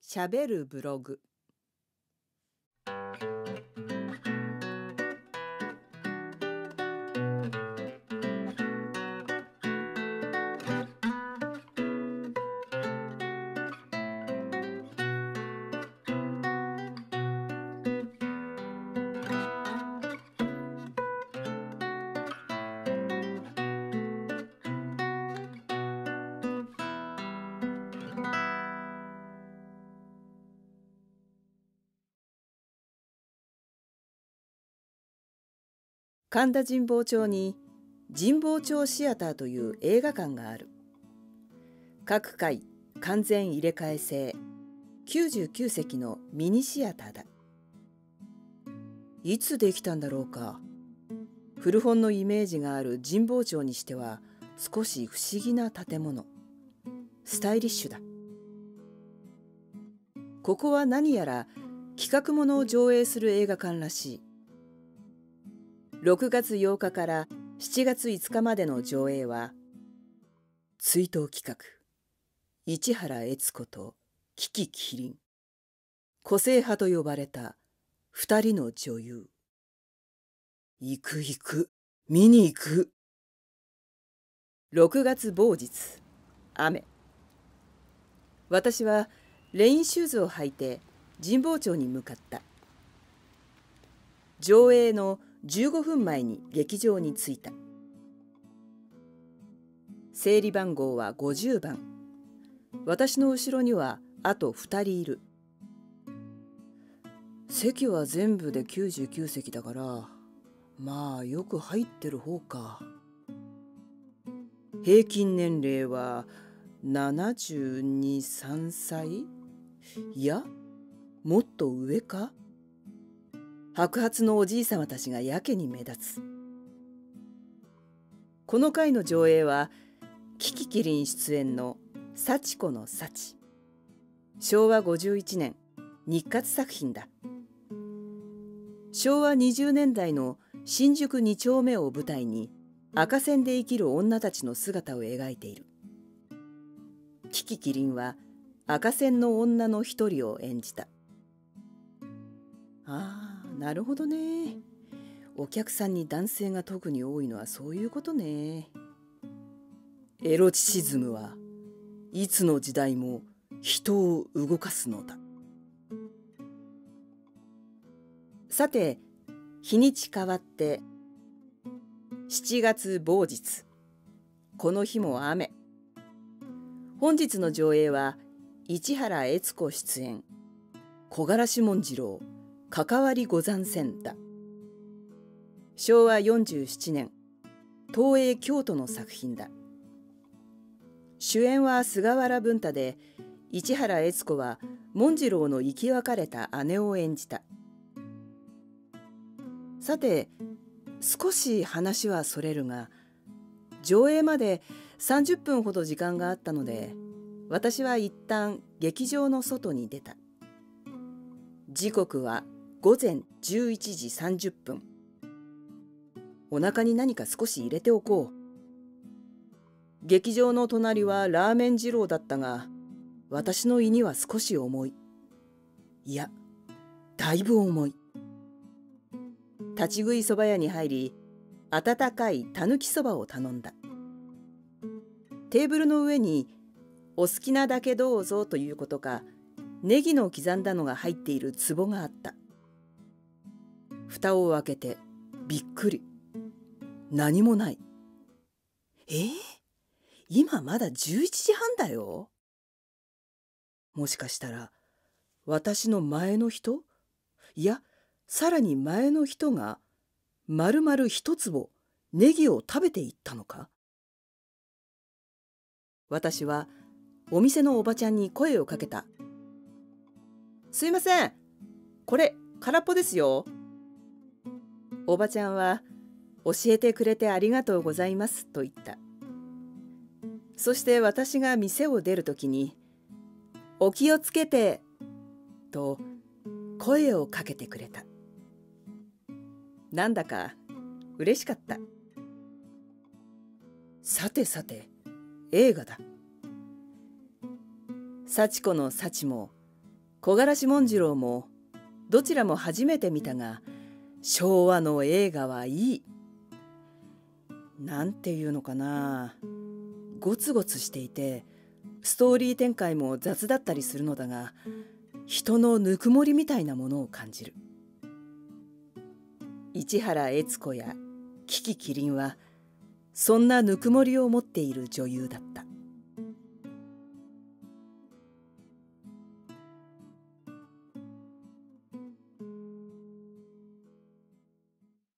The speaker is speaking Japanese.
しゃべるブログ。神田神保町に神保町シアターという映画館がある。各回完全入れ替え制99席のミニシアターだ。いつできたんだろうか。古本のイメージがある神保町にしては少し不思議な建物。スタイリッシュだ。ここは何やら企画ものを上映する映画館らしい。6月8日から7月5日までの上映は、追悼企画、市原悦子と樹木希林、個性派と呼ばれた2人の女優。行く、見に行く。6月某日、雨。私はレインシューズを履いて神保町に向かった。上映の15分前に劇場に着いた。整理番号は50番。私の後ろにはあと2人いる。席は全部で99席だから、まあよく入ってる方か。平均年齢は72、3歳？いや、もっと上か？白髪のおじいさまたちがやけに目立つ。この回の上映は樹木希林出演の幸子の幸。昭和51年日活作品だ。昭和20年代の新宿2丁目を舞台に赤線で生きる女たちの姿を描いている。樹木希林は赤線の女の一人を演じた。なるほどね。お客さんに男性が特に多いのはそういうことね。エロチシズムはいつの時代も人を動かすのだ。さて、日にち変わって7月某日。この日も雨。本日の上映は市原悦子出演、小柄志文次郎関わりござんせんだ。昭和47年東映京都の作品だ。主演は菅原文太で、市原悦子は文次郎の生き別れた姉を演じた。さて、少し話はそれるが、上映まで30分ほど時間があったので、私は一旦劇場の外に出た。時刻は午前11時30分。お腹に何か少し入れておこう。劇場の隣はラーメン二郎だったが、私の胃には少し重い。いや、だいぶ重い。立ち食いそば屋に入り、温かいたぬきそばを頼んだ。テーブルの上に、お好きなだけどうぞということか、ネギの刻んだのが入っている壺があった。蓋を開けてびっくり。何もない。今まだ11時半だよ。もしかしたら私の前の人、いやさらに前の人が丸々一坪ネギを食べていったのか。私はお店のおばちゃんに声をかけた。すいません、これ空っぽですよ。おばちゃんは教えてくれてありがとうございますと言った。そして私が店を出るときに、お気をつけてと声をかけてくれた。なんだか嬉しかった。さて、映画だ。幸子の幸も木枯らし紋次郎もどちらも初めて見たが、昭和の映画はいい。なんていうのかな、ゴツゴツしていてストーリー展開も雑だったりするのだが、人のぬくもりみたいなものを感じる。市原悦子や樹木希林はそんなぬくもりを持っている女優だった。